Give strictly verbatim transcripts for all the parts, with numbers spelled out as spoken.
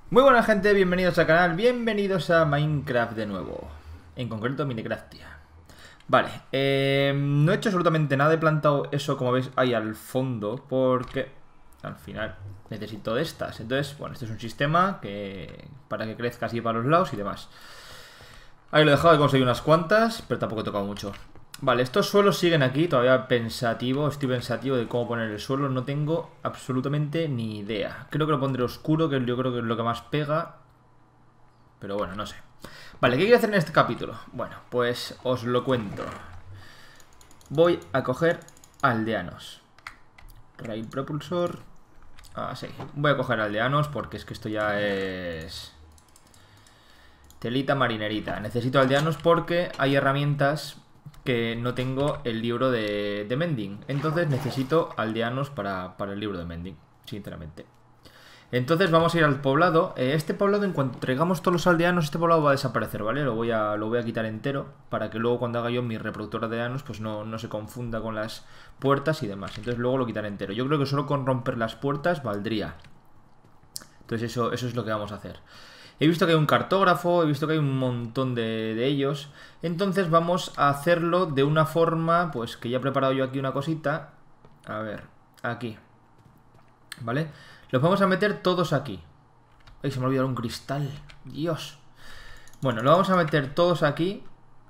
Muy buena gente, bienvenidos al canal, bienvenidos a Minecraft de nuevo. En concreto Minecraftia. Vale, eh, no he hecho absolutamente nada, he plantado eso como veis ahí al fondo porque al final necesito de estas. Entonces, bueno, este es un sistema que para que crezca así para los lados y demás. Ahí lo he dejado, he conseguido unas cuantas, pero tampoco he tocado mucho. Vale, estos suelos siguen aquí, todavía pensativo, estoy pensativo de cómo poner el suelo, no tengo absolutamente ni idea. Creo que lo pondré oscuro, que yo creo que es lo que más pega, pero bueno, no sé. Vale, ¿qué quiero hacer en este capítulo? Bueno, pues os lo cuento. Voy a coger aldeanos. Rail propulsor. Ah, sí, voy a coger aldeanos porque es que esto ya es... telita marinerita. Necesito aldeanos porque hay herramientas que no tengo el libro de, de Mending. Entonces necesito aldeanos para, para el libro de Mending, sinceramente. Entonces vamos a ir al poblado. eh, Este poblado, en cuanto traigamos todos los aldeanos, este poblado va a desaparecer, ¿vale? Lo voy a, lo voy a quitar entero para que luego cuando haga yo mi reproductor de aldeanos pues no, no se confunda con las puertas y demás. Entonces luego lo quitaré entero. Yo creo que solo con romper las puertas valdría. Entonces eso, eso es lo que vamos a hacer. He visto que hay un cartógrafo, he visto que hay un montón de, de ellos. Entonces vamos a hacerlo de una forma, pues que ya he preparado yo aquí una cosita. A ver, aquí. ¿Vale? Los vamos a meter todos aquí. Ay, se me ha olvidado un cristal. Dios. Bueno, lo vamos a meter todos aquí.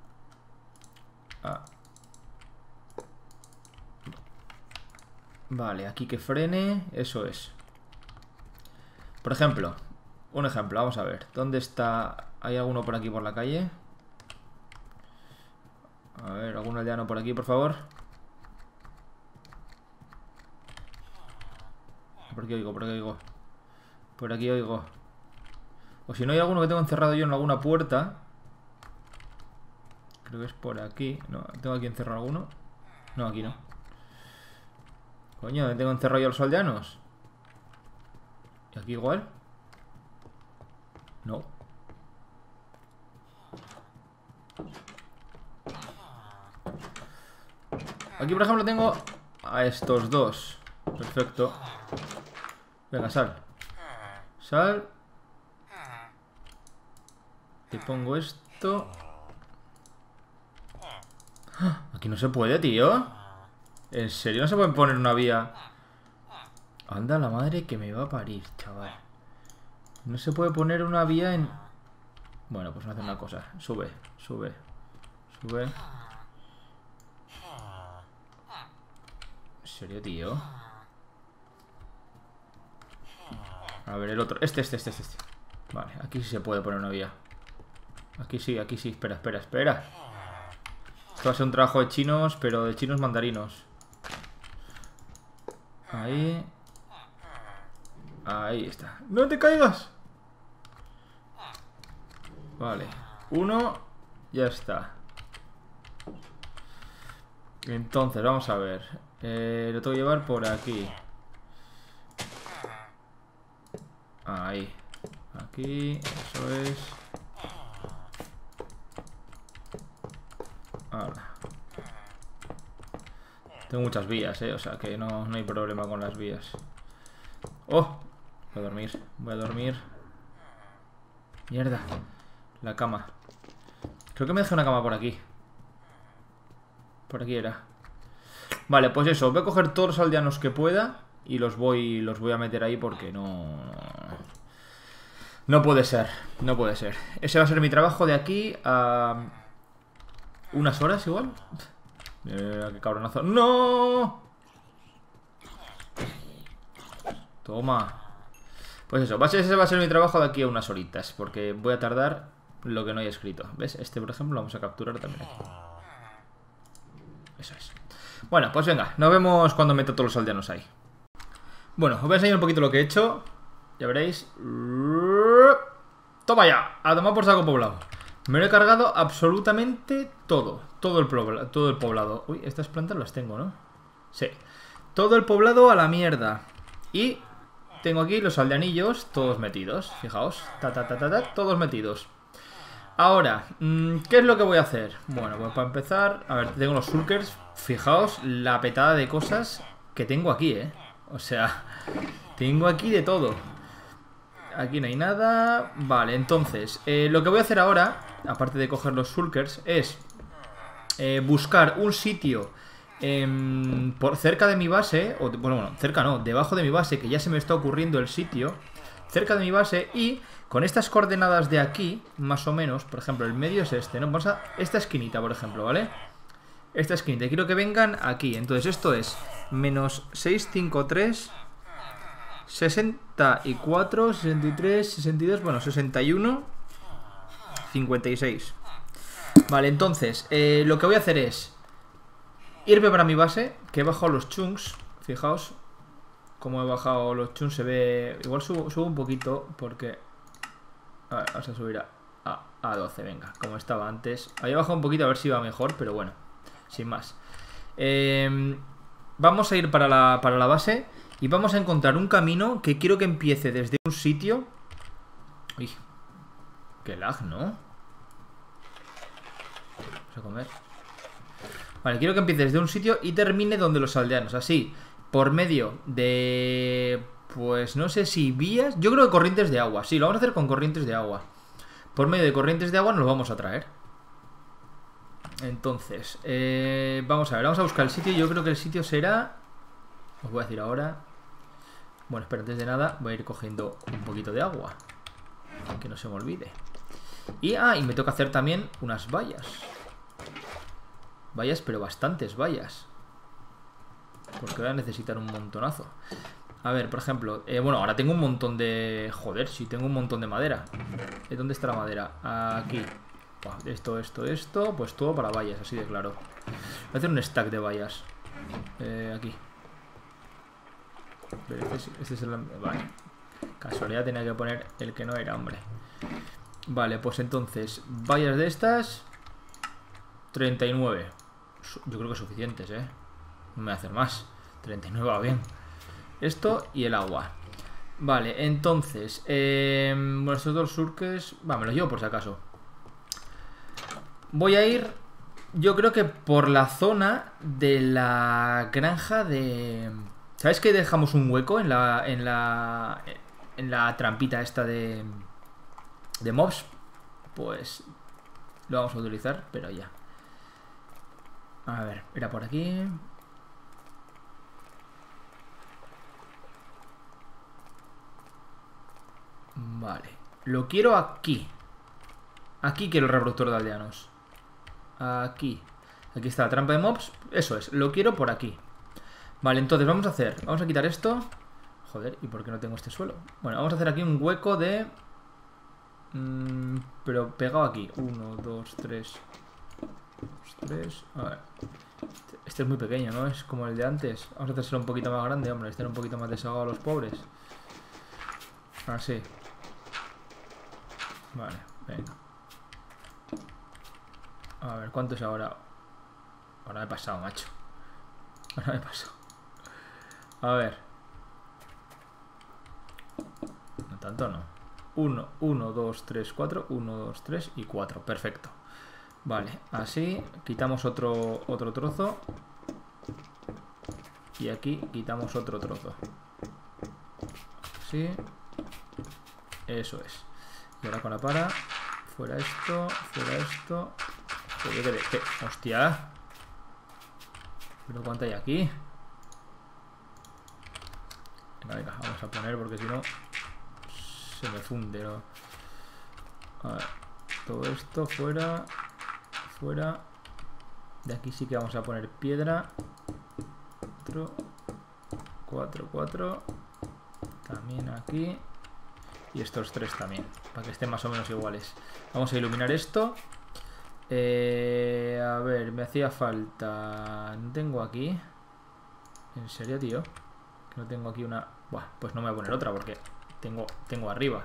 Ah. Vale, aquí que frene. Eso es. Por ejemplo... Un ejemplo, vamos a ver. ¿Dónde está? ¿Hay alguno por aquí por la calle? A ver, ¿algún aldeano por aquí, por favor? Por aquí oigo, por aquí oigo. Por aquí oigo. O si no hay alguno que tengo encerrado yo en alguna puerta. Creo que es por aquí. No, ¿tengo aquí encerrado alguno? No, aquí no. Coño, ¿dónde tengo encerrado yo a los aldeanos? ¿Y aquí igual? No. Aquí, por ejemplo, tengo a estos dos. Perfecto. Venga, sal. Sal. Te pongo esto. Aquí no se puede, tío. ¿En serio no se puede poner una vía? Anda la madre que me va a parir, chaval. No se puede poner una vía en... Bueno, pues vamos a hacer una cosa. Sube, sube, sube. ¿En serio, tío? A ver, el otro. Este, este, este, este. Vale, aquí sí se puede poner una vía. Aquí sí, aquí sí. Espera, espera, espera. Esto va a ser un trabajo de chinos, pero de chinos mandarinos. Ahí. Ahí está. ¡No te caigas! Vale. Uno. Ya está. Entonces, vamos a ver. Eh, lo tengo que llevar por aquí. Ahí. Aquí. Eso es. Ahora. Tengo muchas vías, eh. O sea que no, no hay problema con las vías. ¡Oh! Voy a dormir. Voy a dormir. Mierda. La cama. Creo que me dejé una cama por aquí. Por aquí era. Vale, pues eso. Voy a coger todos los aldeanos que pueda. Y los voy, los voy a meter ahí porque no... No puede ser. No puede ser. Ese va a ser mi trabajo de aquí a... unas horas igual. Eh, qué cabronazo. ¡No! Toma. Pues eso, va a ser, ese va a ser mi trabajo de aquí a unas horitas. Porque voy a tardar lo que no hay escrito. ¿Ves? Este, por ejemplo, lo vamos a capturar también aquí. Eso es. Bueno, pues venga, nos vemos cuando meta todos los aldeanos ahí. Bueno, os voy a enseñar un poquito lo que he hecho. Ya veréis. Toma ya, a tomar por saco poblado. Me lo he cargado absolutamente todo. Todo el, pobla, todo el poblado. Uy, estas plantas las tengo, ¿no? Sí. Todo el poblado a la mierda. Y tengo aquí los aldeanillos todos metidos. Fijaos. Ta, ta, ta, ta, ta, todos metidos. Ahora, ¿qué es lo que voy a hacer? Bueno, pues para empezar... A ver, tengo los shulkers. Fijaos la petada de cosas que tengo aquí, ¿eh? O sea, tengo aquí de todo. aquí no hay nada. Vale, entonces, eh, lo que voy a hacer ahora, aparte de coger los shulkers, es eh, buscar un sitio eh, por cerca de mi base, o bueno, bueno, cerca no, debajo de mi base, que ya se me está ocurriendo el sitio, cerca de mi base, y con estas coordenadas de aquí, más o menos, por ejemplo, el medio es este, ¿no? Vamos a esta esquinita, por ejemplo, ¿vale? Esta esquinita, quiero que vengan aquí. Entonces esto es menos seiscientos cincuenta y tres, sesenta y cuatro, sesenta y tres, sesenta y dos, bueno, sesenta y uno, cincuenta y seis. Vale, entonces, eh, lo que voy a hacer es irme para mi base, que he bajado los chunks. Fijaos cómo he bajado los chunks, se ve... Igual subo, subo un poquito porque... A ver, vamos a subir a, a, a doce, venga, como estaba antes. Había bajado un poquito a ver si iba mejor, pero bueno, sin más. Eh, vamos a ir para la, para la base y vamos a encontrar un camino que quiero que empiece desde un sitio... Uy, qué lag, ¿no? Vamos a comer. Vale, quiero que empiece desde un sitio y termine donde los aldeanos. Así, por medio de... Pues no sé si vías... Yo creo que corrientes de agua. Sí, lo vamos a hacer con corrientes de agua. Por medio de corrientes de agua nos lo vamos a traer. Entonces, eh, vamos a ver, vamos a buscar el sitio. Yo creo que el sitio será... Os voy a decir ahora. Bueno, espera, antes de nada voy a ir cogiendo un poquito de agua, que no se me olvide. Y, ah, y me toca hacer también unas vallas. Vallas, pero bastantes vallas, porque voy a necesitar un montonazo. A ver, por ejemplo, eh, bueno, ahora tengo un montón de... Joder, sí, tengo un montón de madera. ¿Eh, ¿Dónde está la madera? Aquí. Buah, esto, esto, esto. Pues todo para vallas, así de claro. Voy a hacer un stack de vallas. Eh, aquí. Este, este es el... Vale. Casualidad, tenía que poner el que no era, hombre. Vale, pues entonces, vallas de estas... treinta y nueve. Yo creo que suficientes, ¿eh? No me voy a hacer más. treinta y nueve va bien. Esto y el agua. Vale, entonces eh, bueno, estos dos surques... Va, me los llevo por si acaso. Voy a ir... Yo creo que por la zona de la granja de... ¿Sabes que dejamos un hueco en la... En la... En la trampita esta de... De mobs? Pues... Lo vamos a utilizar, pero ya. A ver, era por aquí. Vale, lo quiero aquí. Aquí quiero el reproductor de aldeanos. Aquí. Aquí está la trampa de mobs. Eso es, lo quiero por aquí. Vale, entonces vamos a hacer... Vamos a quitar esto. Joder, ¿y por qué no tengo este suelo? Bueno, vamos a hacer aquí un hueco de... Mmm, pero pegado aquí. Uno, dos, tres... Dos, tres... A ver. Este, este es muy pequeño, ¿no? Es como el de antes. Vamos a hacérselo un poquito más grande, hombre. Este era un poquito más desahogado a los pobres. Así. Vale, venga. A ver, ¿cuánto es ahora? Ahora me he pasado, macho. Ahora me he pasado. A ver. No tanto, no. uno, uno, dos, tres, cuatro. uno, dos, tres y cuatro. Perfecto. Vale, así. Quitamos otro, otro trozo. Y aquí quitamos otro trozo. Así. Eso es. Y ahora con la para. Fuera esto, fuera esto. Joder, ¿qué, qué? ¡Hostia! ¿Pero cuánto hay aquí? Venga, venga, vamos a poner porque si no se me funde, ¿no? A ver, todo esto fuera. Fuera. De aquí sí que vamos a poner piedra. cuatro, cuatro, cuatro. También aquí. Y estos tres también, para que estén más o menos iguales. Vamos a iluminar esto. Eh, a ver, me hacía falta... No tengo aquí. ¿En serio, tío? Que no tengo aquí una... Buah, pues no me voy a poner otra porque tengo, tengo arriba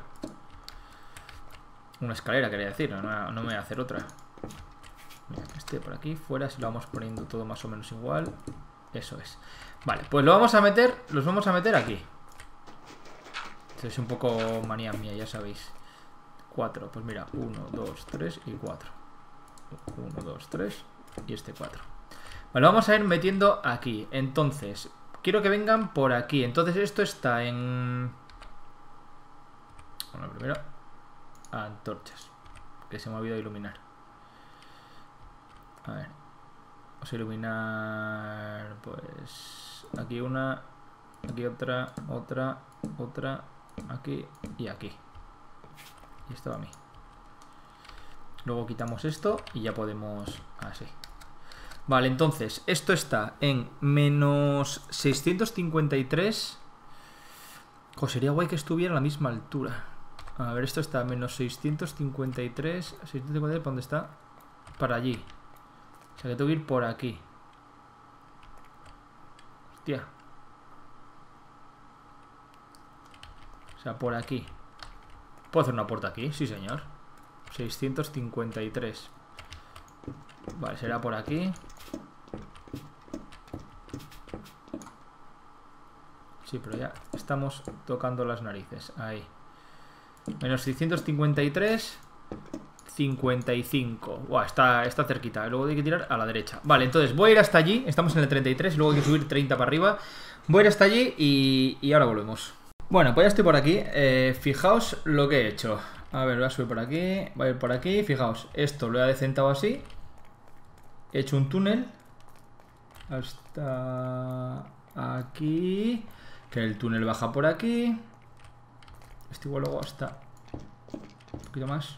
una escalera, quería decir. No, no, no me voy a hacer otra. Mira, este por aquí, fuera, si lo vamos poniendo todo más o menos igual. Eso es. Vale, pues lo vamos a meter... Los vamos a meter aquí. Es un poco manía mía, ya sabéis. cuatro, pues mira, uno, dos, tres y cuatro. uno, dos, tres y este cuatro. Vale, vamos a ir metiendo aquí. Entonces, quiero que vengan por aquí. Entonces esto está en... Bueno, primero antorchas, que se me ha olvidado iluminar. A ver, vamos a iluminar, pues aquí una, aquí otra, otra, otra, aquí y aquí. Y esto va a mí. Luego quitamos esto y ya podemos... así. Vale, entonces, esto está en menos seiscientos cincuenta y tres. Jo, sería guay que estuviera a la misma altura. A ver, esto está a menos seiscientos cincuenta y tres. seiscientos cincuenta y tres, ¿para dónde está? Para allí. O sea que tengo que ir por aquí. Hostia. O sea, por aquí. ¿Puedo hacer una puerta aquí? Sí, señor. seiscientos cincuenta y tres. Vale, será por aquí. Sí, pero ya estamos tocando las narices. Ahí. Menos seiscientos cincuenta y tres. cincuenta y cinco. Buah, está, está cerquita. Luego hay que tirar a la derecha. Vale, entonces voy a ir hasta allí. Estamos en el treinta y tres. Luego hay que subir treinta para arriba. Voy a ir hasta allí y, y ahora volvemos. Bueno, pues ya estoy por aquí. Eh, fijaos lo que he hecho. A ver, voy a subir por aquí. Voy a ir por aquí. Fijaos, esto lo he adecentado así. He hecho un túnel hasta aquí. Que el túnel baja por aquí. Este igual luego hasta un poquito más.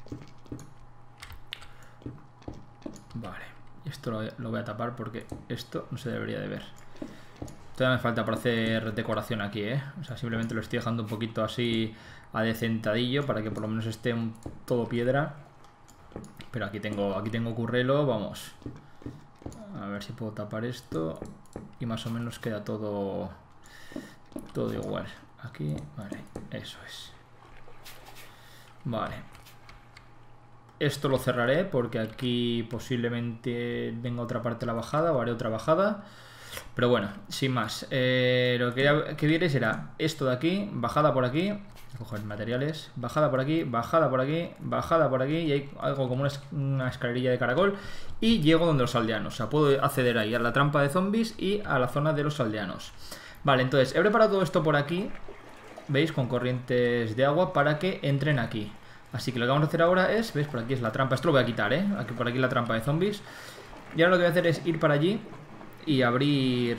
Vale. Esto lo, lo voy a tapar porque esto no se debería de ver. Todavía me falta para hacer decoración aquí, ¿eh? O sea, simplemente lo estoy dejando un poquito así adecentadillo para que por lo menos esté un, todo piedra. Pero aquí tengo, aquí tengo currelo, vamos. A ver si puedo tapar esto. Y más o menos queda todo, todo igual. Aquí, vale, eso es. Vale. Esto lo cerraré porque aquí posiblemente venga otra parte de la bajada o haré otra bajada. Pero bueno, sin más. Eh, lo que quería que vierais era esto de aquí, bajada por aquí. Coger materiales, bajada por aquí, bajada por aquí, bajada por aquí. Y hay algo como una, una escalerilla de caracol. Y llego donde los aldeanos. O sea, puedo acceder ahí a la trampa de zombies y a la zona de los aldeanos. Vale, entonces he preparado todo esto por aquí. ¿Veis? Con corrientes de agua para que entren aquí. Así que lo que vamos a hacer ahora es... ¿Veis? Por aquí es la trampa. Esto lo voy a quitar, ¿eh? Aquí, por aquí la trampa de zombies. Y ahora lo que voy a hacer es ir para allí y abrir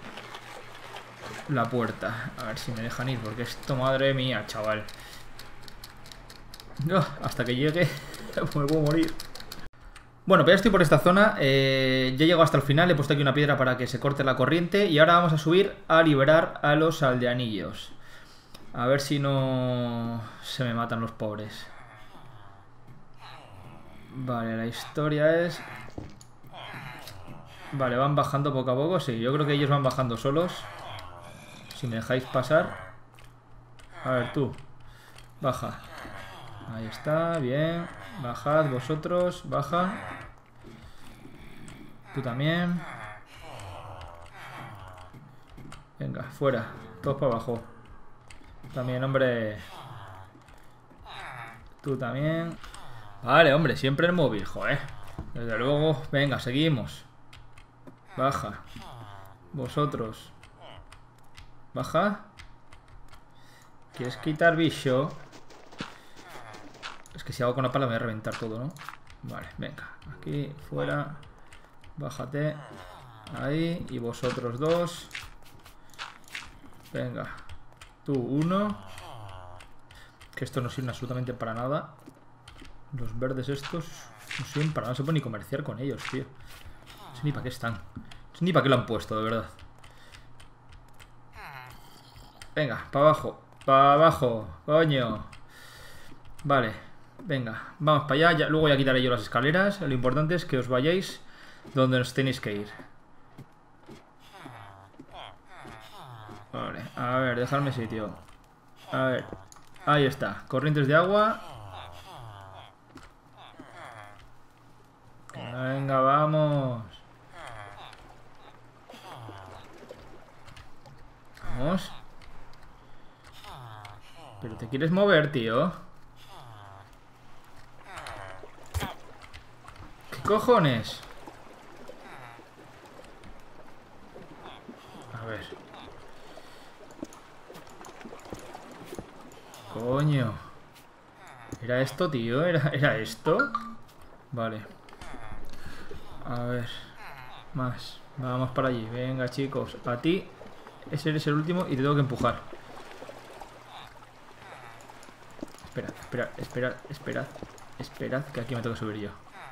la puerta. A ver si me dejan ir, porque esto, madre mía, chaval. Oh, hasta que llegue me puedo morir. Bueno, pues ya estoy por esta zona. eh, Ya llego hasta el final. He puesto aquí una piedra para que se corte la corriente. Y ahora vamos a subir a liberar a los aldeanillos. A ver si no se me matan los pobres. Vale, la historia es... Vale, van bajando poco a poco. Sí, yo creo que ellos van bajando solos. Si me dejáis pasar. A ver, tú. Baja. Ahí está, bien. Bajad vosotros, baja. Tú también. Venga, fuera. Todos para abajo. También, hombre. Tú también. Vale, hombre, siempre el móvil, joder. Desde luego, venga, seguimos. Baja. Vosotros. Baja. ¿Quieres quitar bicho? Es que si hago con la pala me voy a reventar todo, ¿no? Vale, venga. Aquí, fuera. Bájate. Ahí. Y vosotros dos. Venga. Tú, uno. Que esto no sirve absolutamente para nada. Los verdes estos no sirven para nada. No se puede ni comerciar con ellos, tío. No sé ni para qué están. No sé ni para qué lo han puesto, de verdad. Venga, para abajo. Para abajo, coño. Vale, venga, vamos para allá. Ya, luego ya quitaré yo las escaleras. Lo importante es que os vayáis donde os tenéis que ir. Vale, a ver, dejadme sitio. A ver, ahí está. Corrientes de agua. Venga, vamos. Vamos. Pero te quieres mover, tío. ¿Qué cojones? A ver. Coño. ¿Era esto, tío? ¿Era, ¿Era esto? Vale. A ver. Más. Vamos para allí. Venga, chicos. A ti. Ese eres el último y te tengo que empujar. Espera, espera, esperad, esperad. Esperad que aquí me tengo que subir yo.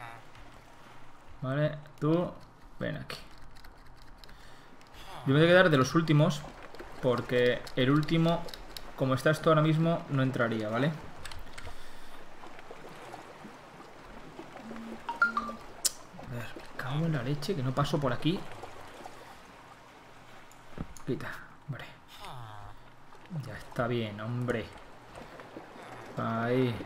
Vale, tú. Ven aquí. Yo me tengo que dar de los últimos. Porque el último, como está esto ahora mismo, no entraría, ¿vale? A ver, me cago en la leche, que no paso por aquí. Quita, hombre. Ya está bien, hombre. Ahí.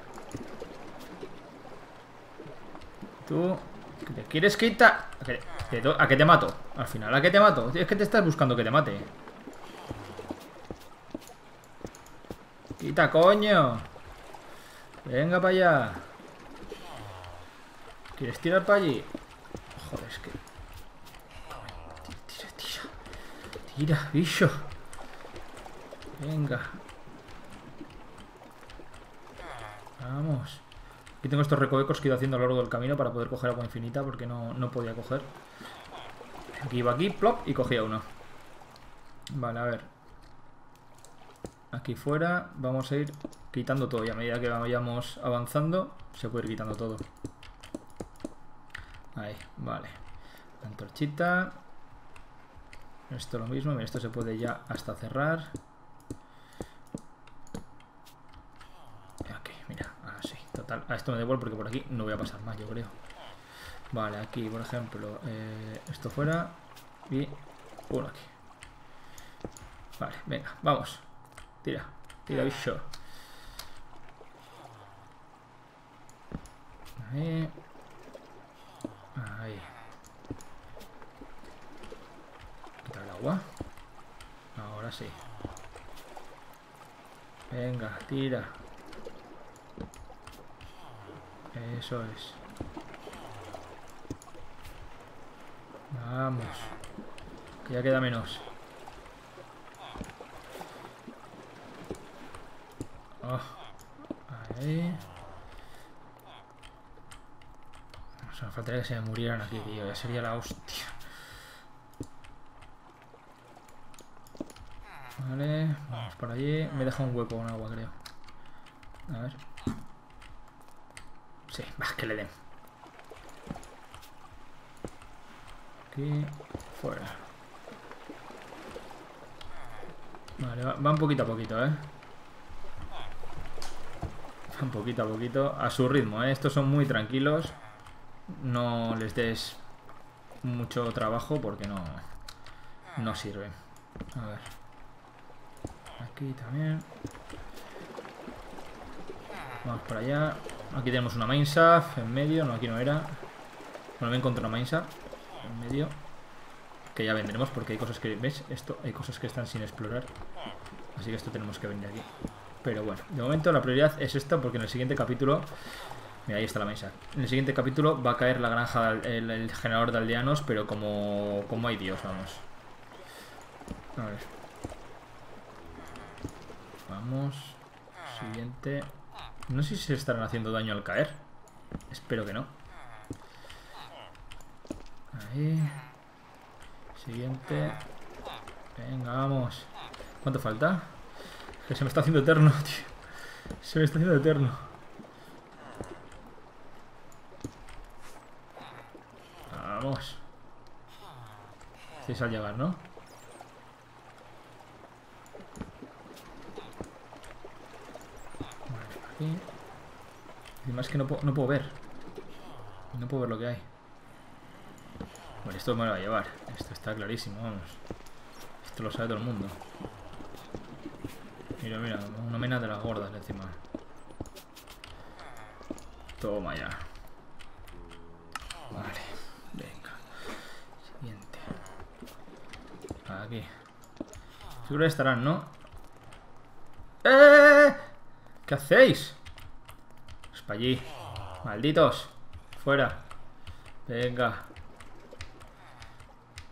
Tú. ¿Que te quieres quitar? ¿A que, te, ¿A que te mato? Al final, ¿a que te mato? Es que te estás buscando que te mate. Quita, coño. Venga para allá. ¿Quieres tirar para allí? Joder, es que... Tira, tira. Tira, bicho. Venga. Vamos. Aquí tengo estos recovecos que he ido haciendo a lo largo del camino para poder coger agua infinita, porque no, no podía coger. Aquí iba aquí, plop, y cogía uno. Vale, a ver. Aquí fuera vamos a ir quitando todo. Y a medida que vayamos avanzando, se puede ir quitando todo. Ahí, vale. La antorchita. Esto lo mismo. Mira, esto se puede ya hasta cerrar. Aquí, mira. Así, total. A esto me devuelvo porque por aquí no voy a pasar más, yo creo. Vale, aquí, por ejemplo, eh, esto fuera. Y uno aquí. Vale, venga, vamos. Tira, tira, bicho. Ahí. Ahí. Quitar el agua. Ahora sí. Venga, tira. Eso es. Vamos. Que ya queda menos. Oh. Ahí. O sea, faltaría que se me murieran aquí, tío. Ya sería la hostia. Vale, vamos por allí. Me deja un hueco con agua, creo. A ver. Sí, va, que le den. Aquí, fuera. Vale, va, van poquito a poquito, ¿eh? Van poquito a poquito. A su ritmo, ¿eh? Estos son muy tranquilos. No les des mucho trabajo porque no, no sirven. A ver. Aquí también. Vamos por allá. Aquí tenemos una mineshaft en medio. No, aquí no era. Bueno, me encontré una mineshaft en medio. Que ya vendremos porque hay cosas que... ¿Ves? Esto, hay cosas que están sin explorar. Así que esto tenemos que venir aquí. Pero bueno, de momento la prioridad es esta porque en el siguiente capítulo... Mira, ahí está la mesa. En el siguiente capítulo va a caer la granja, el, el generador de aldeanos, pero como, como hay Dios, vamos. A ver. Vamos. Siguiente. No sé si se estarán haciendo daño al caer. Espero que no. Ahí. Siguiente. Venga, vamos. ¿Cuánto falta? Que se me está haciendo eterno, tío. Se me está haciendo eterno. Vamos. Estáis al llegar, ¿no? Vale, por aquí. Encima es que no puedo, no puedo ver. No puedo ver lo que hay. Bueno, esto me lo va a llevar. Esto está clarísimo, vamos. Esto lo sabe todo el mundo. Mira, mira, una mena de las gordas encima. Toma ya. Vale, venga. Siguiente. Aquí. Seguro que estarán, ¿no? ¡Eh! ¿Qué hacéis? Pues para allí. Malditos. Fuera. Venga.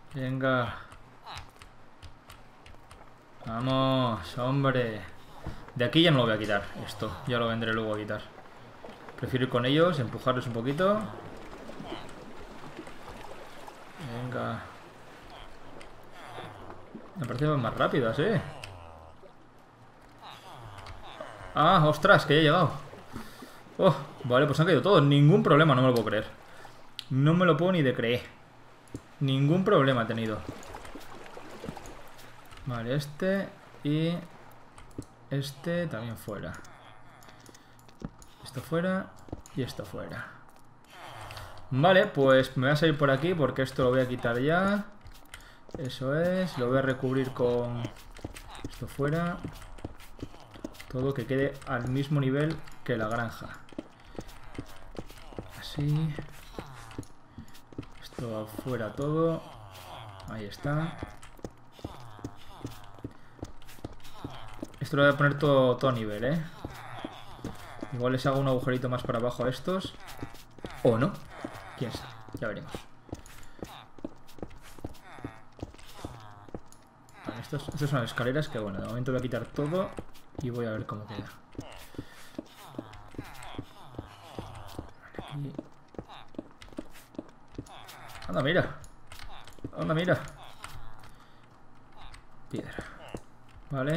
Venga. Vamos, hombre. De aquí ya no lo voy a quitar, esto. Ya lo vendré luego a quitar. Prefiero ir con ellos, empujarles un poquito. Venga. Me parecen más rápidas, eh. Ah, ostras, que ya he llegado. Oh, vale, pues han caído todos. Ningún problema, no me lo puedo creer. No me lo puedo ni de creer. Ningún problema he tenido. Vale, este y este también fuera. Esto fuera y esto fuera. Vale, pues me voy a salir por aquí porque esto lo voy a quitar ya. Eso es, lo voy a recubrir con esto fuera. Todo que quede al mismo nivel que la granja. Así. Esto afuera todo. Ahí está. Esto lo voy a poner todo, todo a nivel, ¿eh? Igual les hago un agujerito más para abajo a estos. O no. Quién sabe. Ya veremos. Vale, estos, estos son las escaleras que, bueno, de momento voy a quitar todo y voy a ver cómo queda. Aquí. Anda, mira. Anda, mira. Piedra. Vale.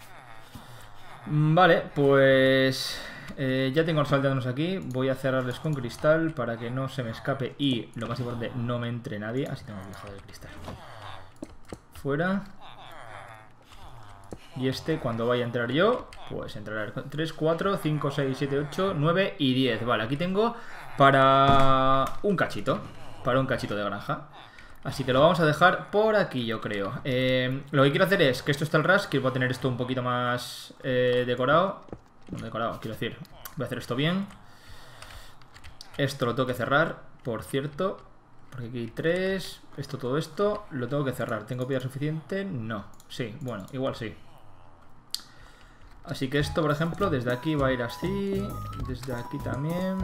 Vale, pues... Eh, ya tengo los aldeanos aquí. Voy a cerrarles con cristal para que no se me escape y, lo más importante, no me entre nadie. Así tengo el hijo del cristal. Fuera. Y este, cuando vaya a entrar yo, pues entrará tres, cuatro, cinco, seis, siete, ocho, nueve y diez. Vale, aquí tengo para un cachito. Para un cachito de granja. Así que lo vamos a dejar por aquí, yo creo. Eh, lo que quiero hacer es que esto está el ras, que voy a tener esto un poquito más eh, decorado. No decorado, quiero decir. Voy a hacer esto bien. Esto lo tengo que cerrar, por cierto. Porque aquí hay tres. Esto, todo esto, lo tengo que cerrar. ¿Tengo piedra suficiente? No. Sí, bueno, igual sí. Así que esto, por ejemplo, desde aquí va a ir así. Desde aquí también.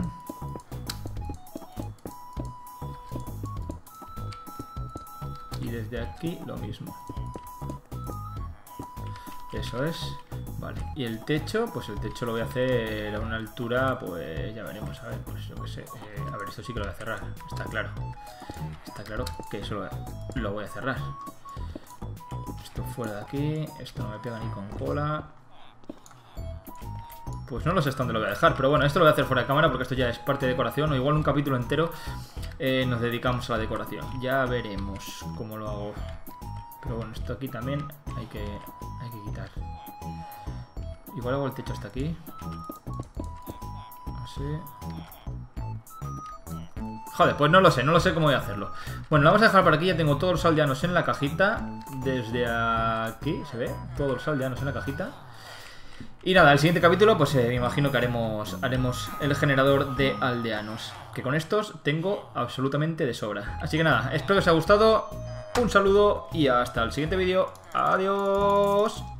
Y desde aquí lo mismo. Eso es. Vale. Y el techo, pues el techo lo voy a hacer a una altura, pues ya veremos. A ver, pues yo qué sé. Eh, a ver, esto sí que lo voy a cerrar. Está claro. Está claro que eso lo, lo voy a cerrar. Esto fuera de aquí. Esto no me pega ni con cola. Pues no lo sé hasta dónde lo voy a dejar. Pero bueno, esto lo voy a hacer fuera de cámara porque esto ya es parte de decoración. O igual un capítulo entero eh, nos dedicamos a la decoración. Ya veremos cómo lo hago. Pero bueno, esto aquí también hay que, hay que quitar. Igual hago el techo hasta aquí. Así. Joder, pues no lo sé, no lo sé cómo voy a hacerlo. Bueno, lo vamos a dejar por aquí. Ya tengo todos los aldeanos en la cajita. Desde aquí, ¿se ve? Todos los aldeanos en la cajita. Y nada, el siguiente capítulo, pues eh, me imagino que haremos, haremos el generador de aldeanos. Que con estos tengo absolutamente de sobra. Así que nada, espero que os haya gustado. Un saludo y hasta el siguiente vídeo. Adiós.